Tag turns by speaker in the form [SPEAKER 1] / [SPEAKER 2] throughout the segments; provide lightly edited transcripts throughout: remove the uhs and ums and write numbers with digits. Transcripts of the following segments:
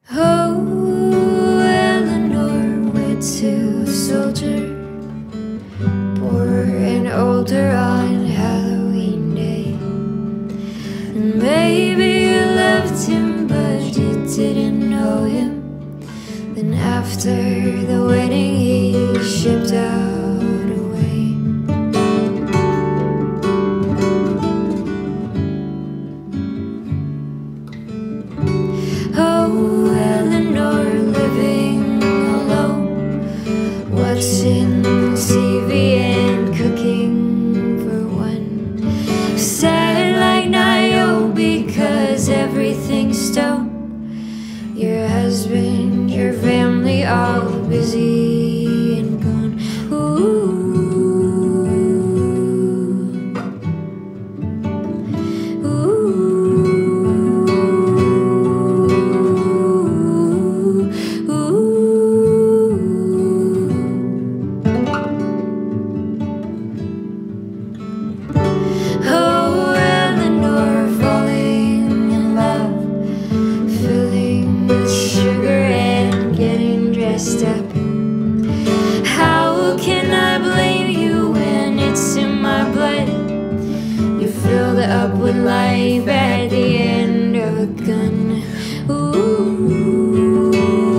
[SPEAKER 1] Oh, Eleanor, we're two soldier, poor and older on Halloween day. And maybe you loved him, but you didn't know him. Then after the wedding, he shipped out away. Oh, Eleanor, living alone, watching TV and cooking for one. Sad like Nio because everything's stone. Your husband, your family, all busy and gone. Ooh. Oh, Eleanor, falling in love, filling with sugar and getting dressed up. How can I blame you when it's in my blood? You filled up with life at the end of a gun. Ooh.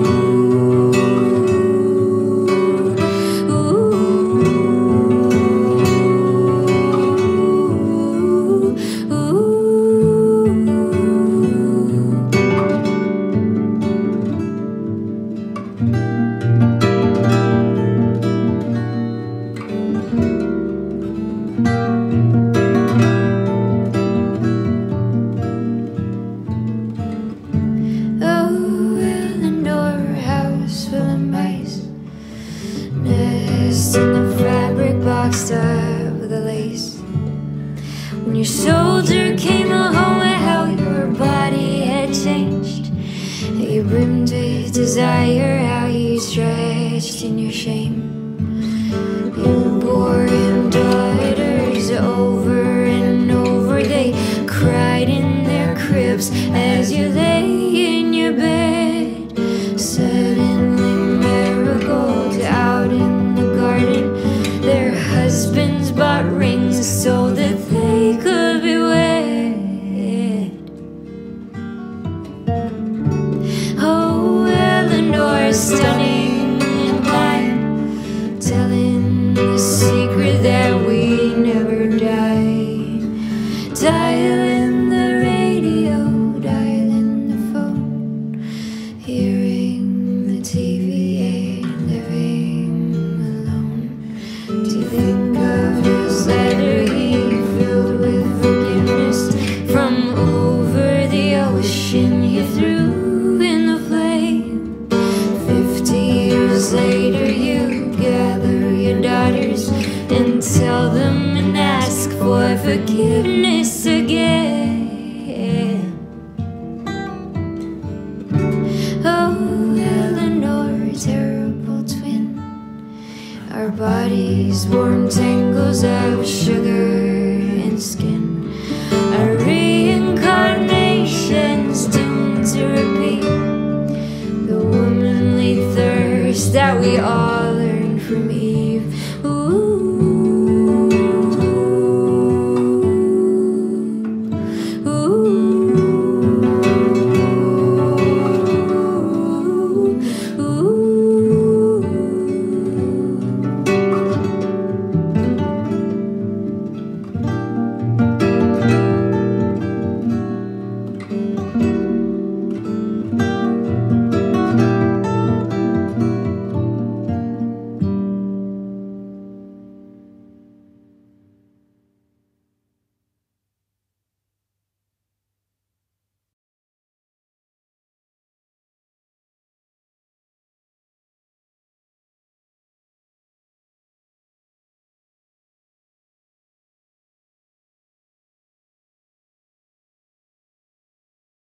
[SPEAKER 1] Oh, Eleanor, house full of mice, nest in the fabric boxed up with the lace. When your soldier came home, how your body had changed, how you brimmed with desire, how you stretched in your shame. You bore him daughters over and over. They cried in their cribs as you lay in your bed. Suddenly marigolds out in the garden. Their husbands bought rings so that they could be wed. Oh, Eleanor, stunning and blind, telling the secret that we never die. Dialing the radio, dialing the phone, hearing the TV and living alone. To think of his letter he filled with forgiveness from over the ocean he threw in the flame. 50 years later you gather your daughters and tell them and ask for forgiveness again. Oh, Eleanor, terrible twin, our bodies wore tangles of sugar